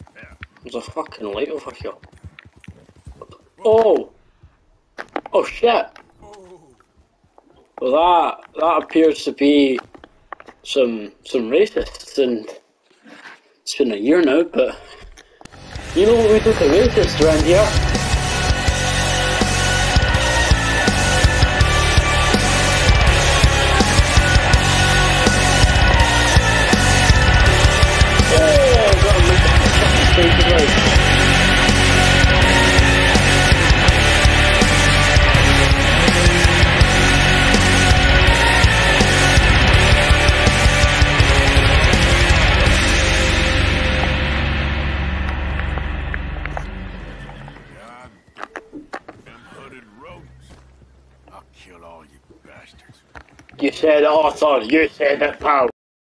There's a fucking light over here. Oh! Oh shit! Well that appears to be some racists, and it's been a year now, but you know what we do to racists around here? You said it, Arthur. You said it, pal.